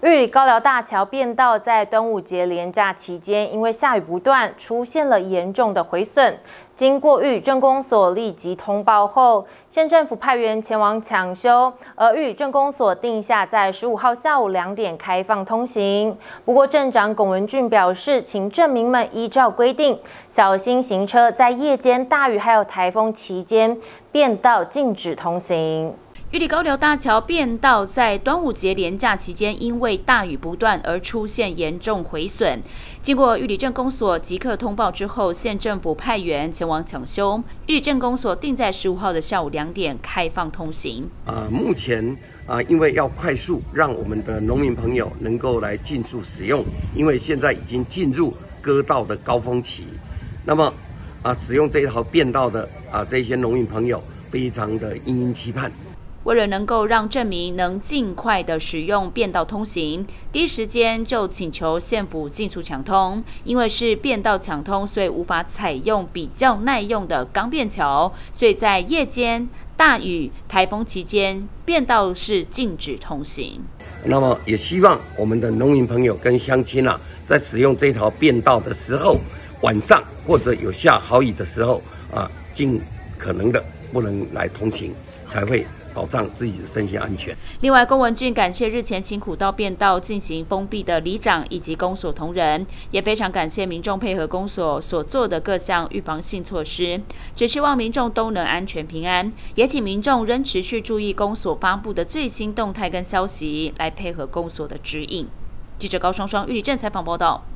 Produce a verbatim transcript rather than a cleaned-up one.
玉里高寮大桥变道在端午节连假期间，因为下雨不断，出现了严重的毁损。经过玉里镇公所立即通报后，县政府派员前往抢修，而玉里镇公所定下在十五号下午两点开放通行。不过镇长龚文俊表示，请镇民们依照规定小心行车，在夜间大雨还有台风期间变道禁止通行。 玉里高寮大桥变道在端午节连假期间，因为大雨不断而出现严重毁损。经过玉里镇公所即刻通报之后，县政府派员前往抢修。玉里镇公所定在十五号的下午两点开放通行。 啊、呃，目前啊、呃，因为要快速让我们的农民朋友能够来尽速使用，因为现在已经进入割稻的高峰期，那么啊、呃，使用这一条变道的啊、呃，这些农民朋友非常的殷殷期盼。 为了能够让镇民能尽快的使用变道通行，第一时间就请求县府尽速抢通。因为是变道抢通，所以无法采用比较耐用的钢便桥，所以在夜间、大雨、台风期间，变道是禁止通行。 那么也希望我们的农民朋友跟乡亲啊，在使用这条变道的时候，晚上或者有下好雨的时候啊，尽可能的不能来通行，才会 保障自己的身心安全。 另外，龚文俊感谢日前辛苦到变道进行封闭的里长以及公所同仁，也非常感谢民众配合公所所做的各项预防性措施，只希望民众都能安全平安，也请民众仍持续注意公所发布的最新动态跟消息，来配合公所的指引。记者高双双玉里镇采访报道。